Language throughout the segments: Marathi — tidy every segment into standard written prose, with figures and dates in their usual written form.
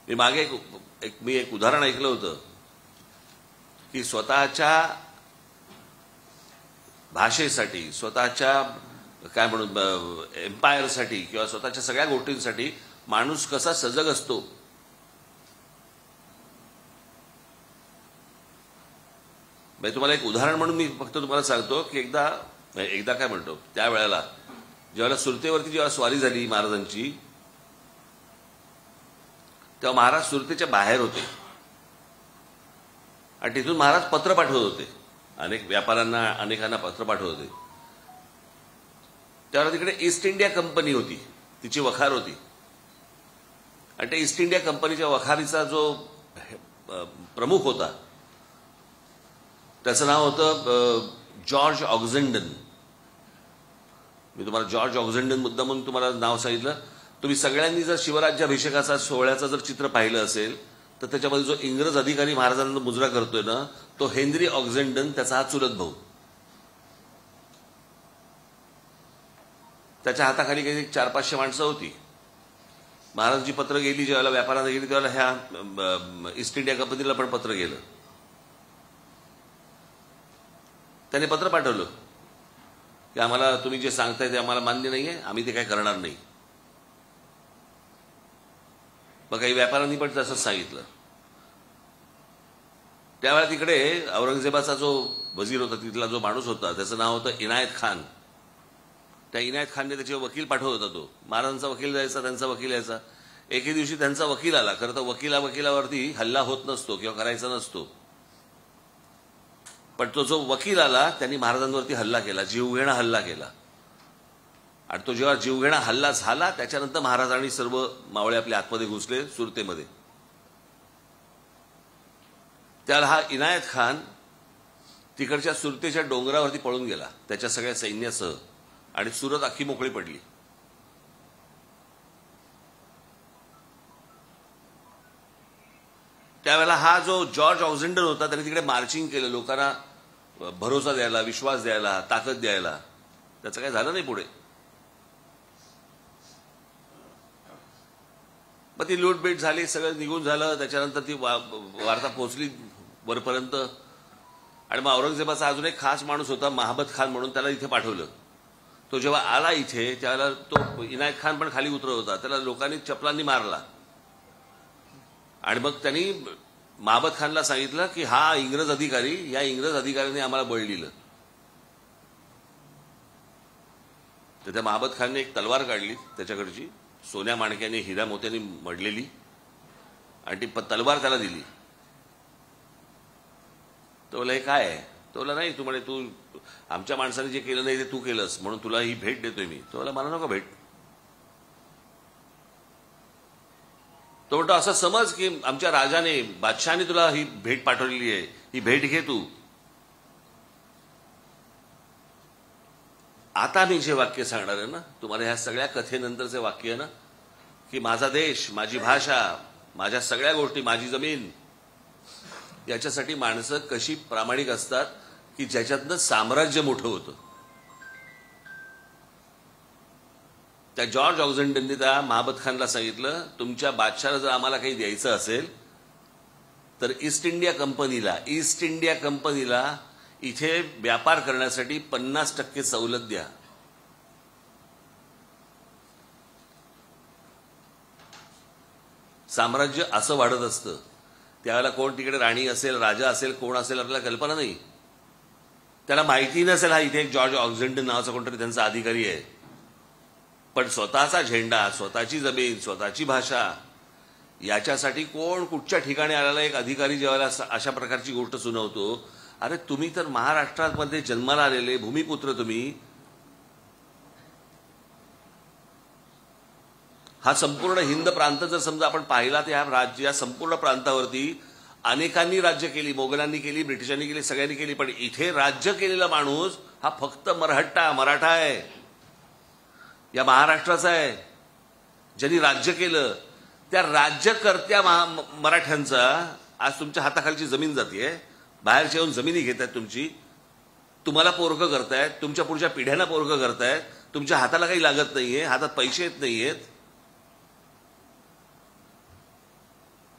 मी मागे एक उदाहरण ऐकलं होतं की स्वतःच्या भाषेसाठी, स्वतःच्या काय म्हणून एम्पायरसाठी किंवा स्वतःच्या सगळ्या गोष्टींसाठी माणूस कसा सजग असतो. म्हणजे तुम्हाला एक उदाहरण म्हणून मी फक्त तुम्हाला सांगतो की एकदा काय म्हणतो, त्यावेळेला जेव्हा सुरतेवरती जेव्हा स्वारी झाली महाराजांची, तेव्हा महाराज सुरतेच्या बाहेर होते आणि तिथून महाराज पत्र पाठवत होते. अनेक व्यापाऱ्यांना, अनेकांना पत्र पाठवत होते. त्यावेळेला तिकडे ईस्ट इंडिया कंपनी होती, तिची वखार होती. आणि त्या ईस्ट इंडिया कंपनीच्या वखारीचा जो प्रमुख होता त्याचं नाव होतं जॉर्ज ऑक्झेंडन. मी तुम्हाला जॉर्ज ऑक्झेंडन मुद्दा म्हणून तुम्हाला नाव सांगितलं. तुम्ही सगळ्यांनी जर शिवराज्याभिषेकाचा सोहळ्याचं जर चित्र पाहिलं असेल तर त्याच्यामध्ये जो इंग्रज अधिकारी महाराजांना मुजरा करतोय ना, तो हेनरी ऑक्झेंडन, त्याचा हा चुलत भाऊ. त्याच्या हाताखाली काही 400-500 माणसं होती. महाराजांची पत्र गेली, ज्यावेळेला व्यापाराला गेली त्यावेळेला ह्या ईस्ट इंडिया कंपनीला पण पत्र गेलं. त्याने पत्र पाठवलं की आम्हाला तुम्ही जे सांगताय ते आम्हाला मान्य नाहीये, आम्ही ते काय करणार नाही. मग काही व्यापाऱ्यांनी पण तसंच सांगितलं. त्यावेळेला तिकडे औरंगजेबाचा जो वजीर होता, तिथला जो माणूस होता, त्याचं नाव होतं इनायत खान. त्या इनायत खानने त्याचे वकील पाठवत होता. तो महाराजांचा वकील जायचा, त्यांचा वकील यायचा. एके दिवशी त्यांचा वकील आला. खरं तर वकिलावरती हल्ला होत नसतो किंवा करायचा नसतो, पण तो जो वकील आला त्यांनी महाराजांवरती हल्ला केला, जीवघेणा हल्ला केला. आणि तो जेव्हा जीवघेणा हल्ला झाला त्याच्यानंतर महाराजांनी सर्व मावळे आपल्या आतमध्ये घुसले सुरतेमध्ये. त्याला हा इनायत खान तिकडच्या सुरतेच्या डोंगरावरती पळून गेला त्याच्या सगळ्या सैन्यासह, आणि सुरत अख्खी मोकळी पडली. त्यावेळेला हा जो जॉर्ज ऑक्झेंडन होता त्याने तिकडे मार्चिंग केलं, लोकांना भरोसा द्यायला, विश्वास द्यायला, ताकद द्यायला. त्याचं काही झालं नाही पुढे. मग ती लूटबीट झाली, सगळं निघून झालं. त्याच्यानंतर ती वार्ता पोहोचली वरपर्यंत. आणि मग औरंगजेबाचा अजून एक खास माणूस होता महाबत खान म्हणून, त्याला इथे पाठवलं. तो जेव्हा आला इथे त्यावेळेला तो इनायत खान पण खाली उतरत होता. त्याला लोकांनी चपलांनी मारला. आणि मग त्यांनी महाबत खानला सांगितलं की हा इंग्रज अधिकारी, या इंग्रज अधिकाऱ्याने आम्हाला बळ दिलं. तर त्या महाबत खानने एक तलवार काढली त्याच्याकडची, सोन्या माणक्याने, हिरा मोत्याने मडलेली, आणि ती तलवार त्याला दिली. तो बोला हे काय आहे? तो बोला नाही, तू म्हणे तू आमच्या माणसाने जे केलं नाही ते तू केलंस, म्हणून तुला ही भेट देतोय मी. तो बोला मला नको भेट. तो म्हणतो असं समज की आमच्या राजाने, बादशहाने तुला ही भेट पाठवलेली आहे, ही भेट घे तू. आता मी जे वाक्य सांगणार आहे ना तुम्हाला, ह्या सगळ्या कथेनंतरचे वाक्य आहे ना, की माझा देश, माझी भाषा, माझ्या सगळ्या गोष्टी, माझी जमीन, याच्यासाठी माणसं कशी प्रामाणिक असतात की ज्याच्यातनं साम्राज्य मोठं होतं. त्या जॉर्ज ऑक्झेंडनने त्या महाबत खानला सांगितलं, तुमच्या बादशाला जर आम्हाला काही द्यायचं असेल तर ईस्ट इंडिया कंपनीला इथे व्यापार करण्यासाठी 50% सवलत द्या. साम्राज्य असं वाढत असतं. त्यावेळेला कोण तिकडे राणी असेल, राजा असेल, कोण असेल आपल्याला कल्पना नाही. त्याला माहिती नसेल हा इथे एक जॉर्ज ऑक्झेंडन नावाचा कोणतरी त्यांचा अधिकारी आहे. पण स्वतःचा झेंडा, स्वतःची जमीन, स्वतःची भाषा, याच्यासाठी कोण कुठच्या ठिकाणी आलेला एक अधिकारी ज्यावेळेला अशा प्रकारची गोष्ट सुनावतो, अरे तुम्ही तर महाराष्ट्रामध्ये जन्माला आलेले भूमिपुत्र, तुम्ही हा संपूर्ण हिंद प्रांत जर समजा आपण पाहिला तर या संपूर्ण प्रांतावरती अनेकांनी राज्य केली, मोगलांनी केली, ब्रिटिशांनी केली, सगळ्यांनी केली, पण इथे राज्य केलेला माणूस हा फक्त मराठा आहे, या महाराष्ट्राचा आहे. ज्यांनी राज्य केलं त्या राज्यकर्त्या मराठ्यांचा आज तुमच्या हाताखालची जमीन जातीये, बाहेरच्या येऊन जमिनी घेत आहेत तुमची, तुम्हाला पोरकं करतायत, तुमच्या पुढच्या पिढ्यांना पोरकं करतायत, तुमच्या हाताला काही लागत नाहीये, हातात पैसे येत नाहीयेत.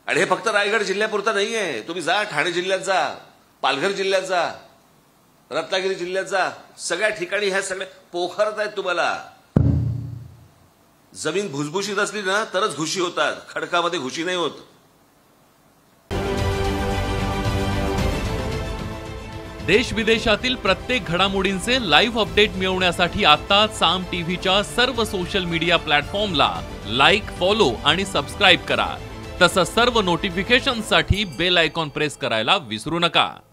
आणि हे फक्त रायगड जिल्ह्यापुरतं नाहीये. तुम्ही जा, ठाणे जिल्ह्यात जा, पालघर जिल्ह्यात जा, रत्नागिरी जिल्ह्यात जा, सगळ्या ठिकाणी ह्या सगळ्या पोखरत आहेत. तुम्हाला जमीन भुसभुशीत असली ना तरच घुशी होतात, खडकामध्ये घुशी नाही होत. देश विदेशातील प्रत्येक घडामोडींचे लाईव्ह अपडेट मिळवण्यासाठी आता साम टीव्हीच्या सर्व सोशल मीडिया प्लॅटफॉर्मला लाईक, फॉलो आणि सबस्क्राईब करा. तसंच सर्व नोटिफिकेशनसाठी बेल आयकॉन प्रेस करायला विसरू नका.